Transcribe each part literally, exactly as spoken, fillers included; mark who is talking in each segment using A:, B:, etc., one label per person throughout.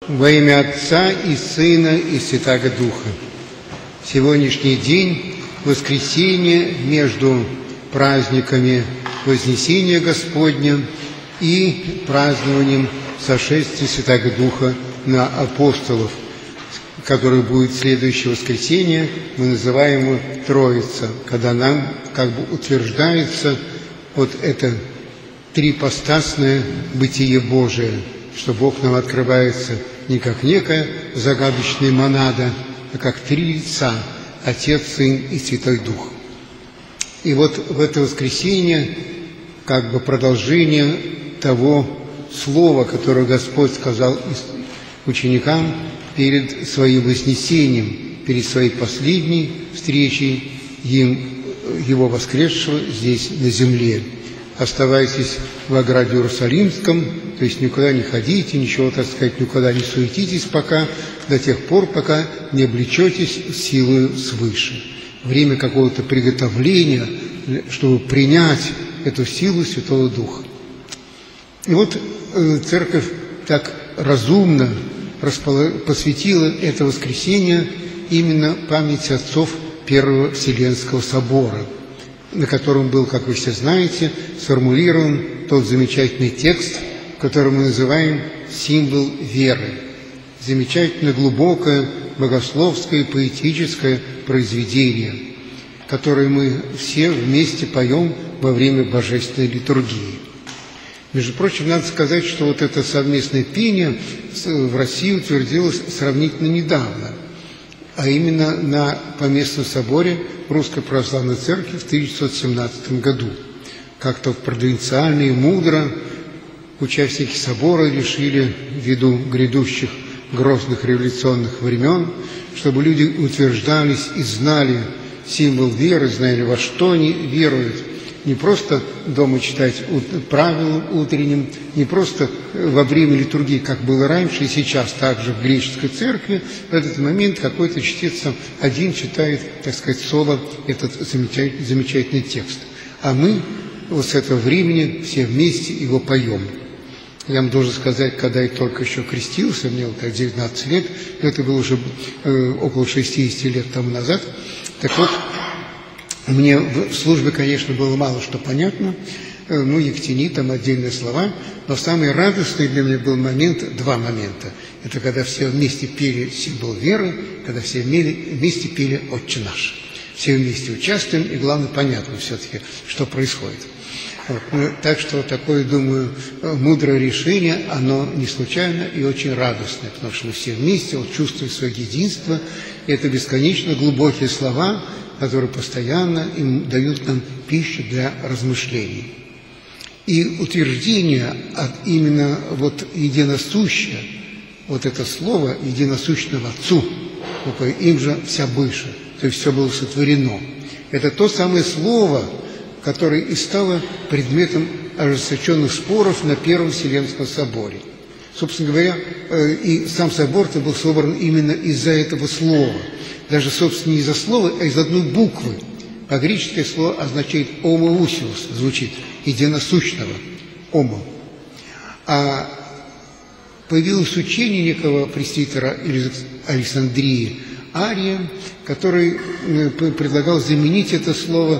A: Во имя Отца и Сына и Святаго Духа. Сегодняшний день – воскресенье между праздниками Вознесения Господня и празднованием сошествия Святаго Духа на апостолов, который будет в следующее воскресенье, мы называем его Троица, когда нам как бы утверждается вот это трипостасное бытие Божие, что Бог нам открывается не как некая загадочная монада, а как три лица – Отец, Сын и Святой Дух. И вот в это воскресенье как бы продолжение того слова, которое Господь сказал ученикам перед своим вознесением, перед своей последней встречей им, Его воскресшего здесь на земле. Оставайтесь в ограде Иерусалимском, то есть никуда не ходите, ничего, так сказать, никуда не суетитесь пока, до тех пор, пока не облечетесь силою свыше. Время какого-то приготовления, чтобы принять эту силу Святого Духа. И вот э, Церковь так разумно посвятила это воскресенье именно памяти отцов Первого Вселенского собора, на котором был, как вы все знаете, сформулирован тот замечательный текст, который мы называем «Символ веры». Замечательно глубокое, богословское, поэтическое произведение, которое мы все вместе поем во время божественной литургии. Между прочим, надо сказать, что вот это совместное пение в России утвердилось сравнительно недавно, а именно на Поместном соборе Русской Православной Церкви в тысяча девятьсот семнадцатом году. Как-то провинциально и мудро участники собора решили, ввиду грядущих грозных революционных времен, чтобы люди утверждались и знали символ веры, знали, во что они веруют. Не просто дома читать правила утренним, не просто во время литургии, как было раньше, и сейчас также в греческой церкви, в этот момент какой-то чтец сам один читает, так сказать, соло этот замечательный, замечательный текст. А мы вот с этого времени все вместе его поем. Я вам должен сказать, когда я только еще крестился, мне вот девятнадцать лет, это было уже э, около шестидесяти лет тому назад, так вот, мне в службе, конечно, было мало что понятно, ну, ектини, там отдельные слова, но самый радостный для меня был момент, два момента. Это когда все вместе пели символ веры, когда все вместе пели «Отче наш». Все вместе участвуем, и главное, понятно все-таки, что происходит. Вот. Ну, так что такое, думаю, мудрое решение, оно не случайно и очень радостное, потому что мы все вместе вот, чувствуем свое единство, и это бесконечно глубокие слова, которые постоянно им дают нам пищу для размышлений. И утверждение от именно вот единосущее, вот это слово единосущного Отцу, им же вся быша, то есть все было сотворено. Это то самое слово, которое и стало предметом ожесточенных споров на Первом Вселенском соборе. Собственно говоря, и сам собор-то был собран именно из-за этого слова. Даже, собственно, не из-за слова, а из одной буквы. По-гречески слово означает «омоусиус», звучит, единосущного, «омо». А появилось учение некого пресвитера из Александрии, Ария, который предлагал заменить это слово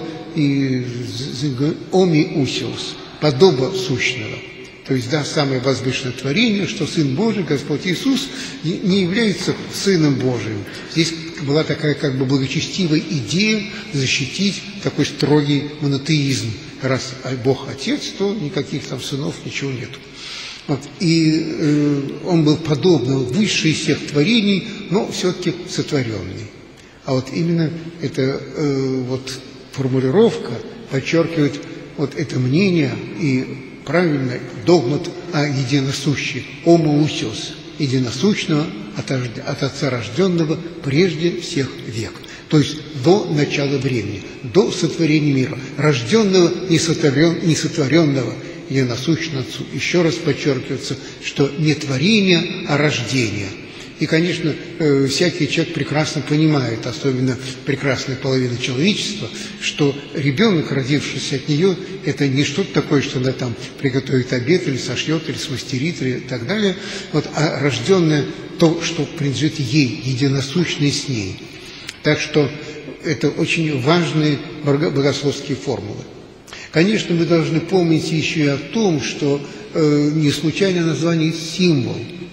A: «омиусиус», «подоба сущного». То есть, да, самое возвышенное творение, что Сын Божий, Господь Иисус, не является Сыном Божиим. Здесь была такая как бы благочестивая идея защитить такой строгий монотеизм. Раз Бог Отец, то никаких там сынов, ничего нету. Вот. И э, он был подобно высший из всех творений, но все-таки сотворенный. А вот именно эта э, вот формулировка подчеркивает вот это мнение и правильный догмат о единосущем, «омоусиус», единосущного от, от Отца рожденного прежде всех век. То есть до начала времени, до сотворения мира, рожденного, несотворен, несотворенного, единосущного Отцу. Еще раз подчеркивается, что не творение, а рождение. И, конечно, всякий человек прекрасно понимает, особенно прекрасная половина человечества, что ребенок, родившийся от нее, это не что-то такое, что она там приготовит обед или сошьет, или смастерит, или так далее, вот, а рожденное то, что принадлежит ей, единосущное с ней. Так что это очень важные богословские формулы. Конечно, мы должны помнить еще и о том, что э, не случайно название «символ».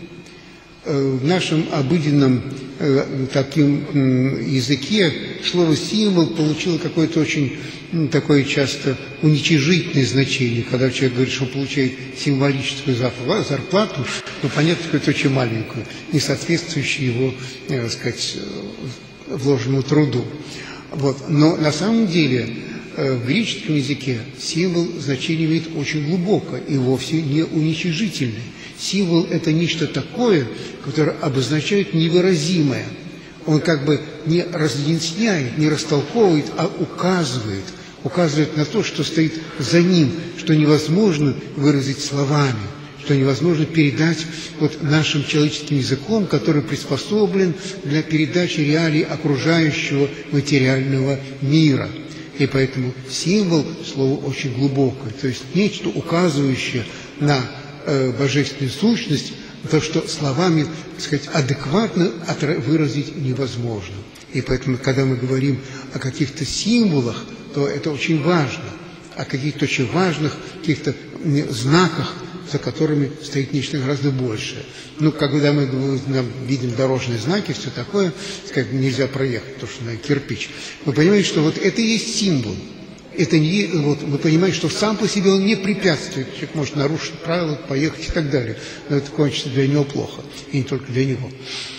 A: Э, в нашем обыденном э, таким э, языке слово «символ» получило какое-то очень ну, такое часто уничижительное значение. Когда человек говорит, что он получает символическую зарплату, то понятно, что это очень маленькую, не соответствующую его, э, так сказать, вложенному труду. Вот. Но на самом деле в греческом языке символ значение имеет очень глубокое и вовсе не уничижительное. Символ – это нечто такое, которое обозначает невыразимое. Он как бы не разъясняет, не растолковывает, а указывает. Указывает на то, что стоит за ним, что невозможно выразить словами, что невозможно передать вот нашим человеческим языком, который приспособлен для передачи реалий окружающего материального мира. И поэтому символ – слово очень глубокое, то есть нечто, указывающее на э, божественную сущность, то, что словами, так сказать, адекватно выразить невозможно. И поэтому, когда мы говорим о каких-то символах, то это очень важно, о каких-то очень важных каких-то знаках, за которыми стоит нечто гораздо большее. Ну, когда мы видим дорожные знаки, все такое, как нельзя проехать, потому что на кирпич, вы понимаете, что вот это и есть символ. Это не, вот, вы понимаете, что сам по себе он не препятствует. Человек может нарушить правила, поехать и так далее. Но это кончится для него плохо, и не только для него.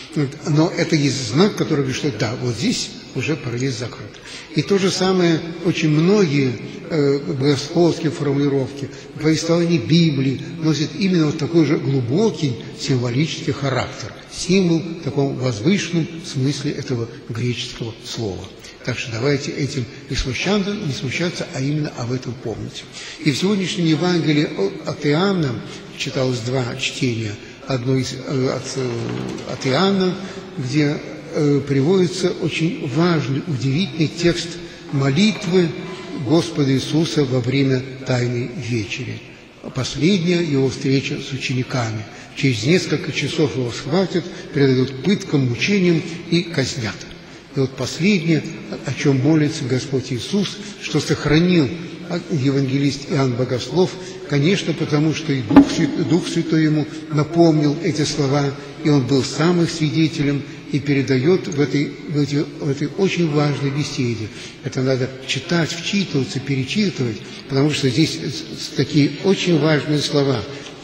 A: Но это есть знак, который говорит, что да, вот здесь уже проезд закрыт. И то же самое очень многие э, богословские формулировки, повествования Библии носят именно вот такой же глубокий символический характер. Символ в таком возвышенном смысле этого греческого слова. Так что давайте этим не смущаться, не смущаться, а именно об этом помнить. И в сегодняшнем Евангелии от Иоанна читалось два чтения. Одно из, э, от, э, от Иоанна, где э, приводится очень важный, удивительный текст молитвы Господа Иисуса во время Тайной вечери. Последняя его встреча с учениками. Через несколько часов его схватят, передадут пыткам, мучениям и казнят. И вот последнее, о чем молится Господь Иисус, что сохранил евангелист Иоанн Богослов, конечно, потому что и Дух Святой, Дух Святой ему напомнил эти слова, и он был сам их свидетелем, и передает в этой, в, этой, в этой очень важной беседе. Это надо читать, вчитываться, перечитывать, потому что здесь такие очень важные слова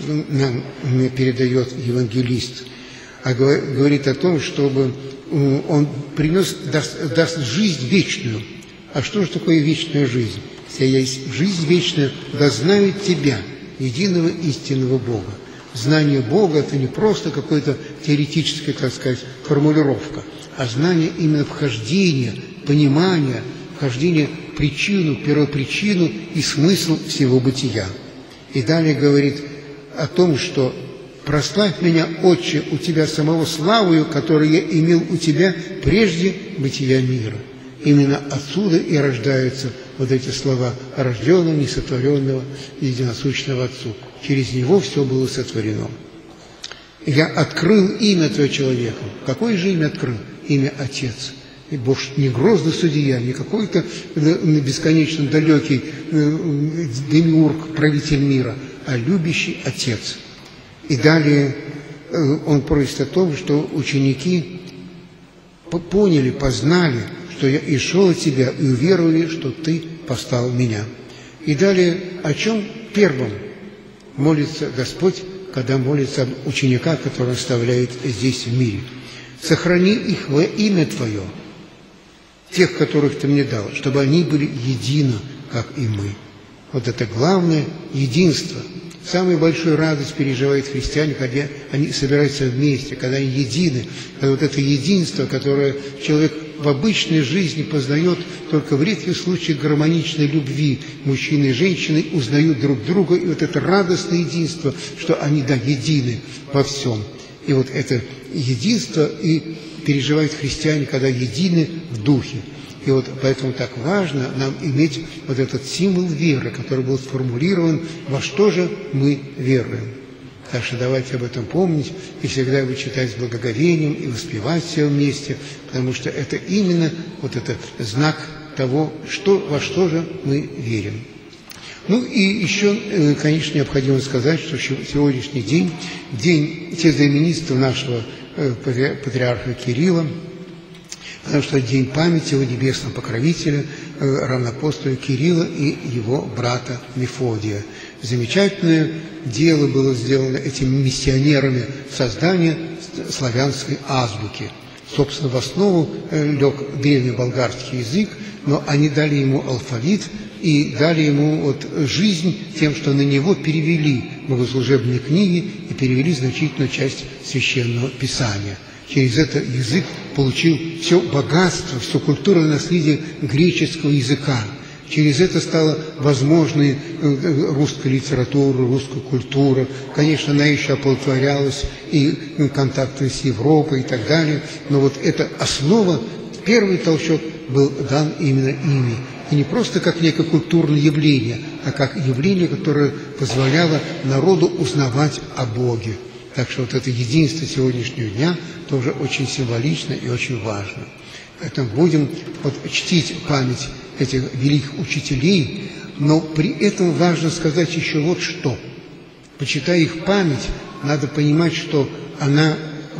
A: нам передает евангелист. А говорит о том, чтобы он принес, даст, даст жизнь вечную. А что же такое вечная жизнь? Вся есть жизнь вечная, да знают тебя, единого истинного Бога. Знание Бога – это не просто какая-то теоретическая, так сказать, формулировка, а знание именно вхождения, понимания, вхождения в причину, первопричину и смысл всего бытия. И далее говорит о том, что «прославь меня, Отче, у Тебя самого славою, которую я имел у Тебя прежде бытия мира». Именно отсюда и рождаются вот эти слова «рожденного, несотворенного, единосущного Отцу». Через Него все было сотворено. «Я открыл имя Твое человеком». Какое же имя открыл? Имя Отец. И Бог не грозный судья, не какой-то бесконечно далекий демиург, правитель мира, а любящий Отец. И далее он просит о том, что ученики поняли, познали, что я и шел от Тебя, и уверовали, что Ты послал меня. И далее о чем первым молится Господь, когда молится об учениках, которые оставляет здесь в мире? «Сохрани их во имя Твое, тех, которых Ты мне дал, чтобы они были едины, как и мы». Вот это главное единство. Самую большую радость переживают христиане, когда они собираются вместе, когда они едины. Когда вот это единство, которое человек в обычной жизни познает только в редких случаях гармоничной любви. Мужчины и женщины узнают друг друга, и вот это радостное единство, что они, да, едины во всем. И вот это единство и переживают христиане, когда едины в духе. И вот поэтому так важно нам иметь вот этот символ веры, который был сформулирован, во что же мы веруем. Так что давайте об этом помнить и всегда его читать с благоговением и воспевать все вместе, потому что это именно вот этот знак того, что, во что же мы верим. Ну и еще, конечно, необходимо сказать, что сегодняшний день, день знаменитства нашего патриарха Кирилла, потому что день памяти его небесного покровителя, равноапостола Кирилла и его брата Мефодия. Замечательное дело было сделано этими миссионерами создания славянской азбуки. Собственно, в основу лег древнеболгарский язык, но они дали ему алфавит и дали ему вот жизнь тем, что на него перевели богослужебные книги и перевели значительную часть священного писания. Через этот язык получил все богатство, все культурное наследие греческого языка. Через это стала возможной русская литература, русская культура. Конечно, она еще оплодотворялась и контакты с Европой и так далее. Но вот эта основа, первый толчок был дан именно ими. И не просто как некое культурное явление, а как явление, которое позволяло народу узнавать о Боге. Так что вот это единство сегодняшнего дня тоже очень символично и очень важно. Поэтому будем вот чтить память этих великих учителей, но при этом важно сказать еще вот что. Почитая их память, надо понимать, что она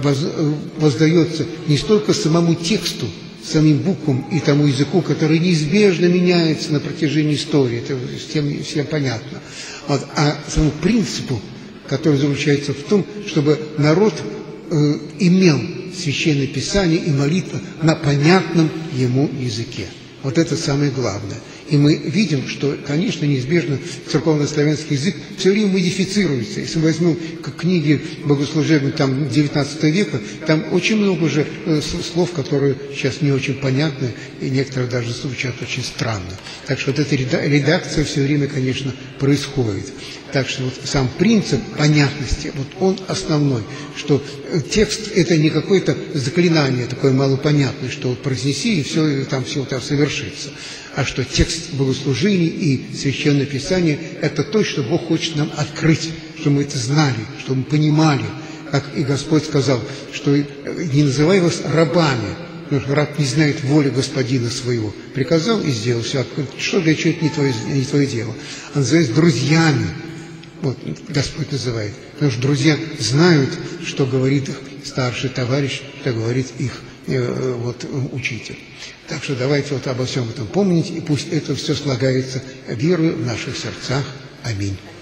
A: воздается не столько самому тексту, самим буквам и тому языку, который неизбежно меняется на протяжении истории, это всем, всем понятно, вот, а самому принципу, который заключается в том, чтобы народ э, имел Священное Писание и молитву на понятном ему языке. Вот это самое главное. И мы видим, что, конечно, неизбежно церковно-славянский язык все время модифицируется. Если мы возьмем как книги богослужебные там, девятнадцатого века, там очень много уже слов, которые сейчас не очень понятны, и некоторые даже звучат очень странно. Так что вот эта редакция все время, конечно, происходит. Так что вот сам принцип понятности, вот он основной, что текст – это не какое-то заклинание такое малопонятное, что вот произнеси, и все, там все там совершится. А что текст богослужений и Священное Писание – это то, что Бог хочет нам открыть, чтобы мы это знали, чтобы мы понимали, как и Господь сказал, что не называй вас рабами, потому что раб не знает воли господина своего. Приказал и сделал все, что для чего это не твое, не твое дело. А называется друзьями. Вот Господь называет. Потому что друзья знают, что говорит их старший товарищ, что говорит их э, вот, учитель. Так что давайте вот обо всем этом помнить, и пусть это все слагается верою в наших сердцах. Аминь.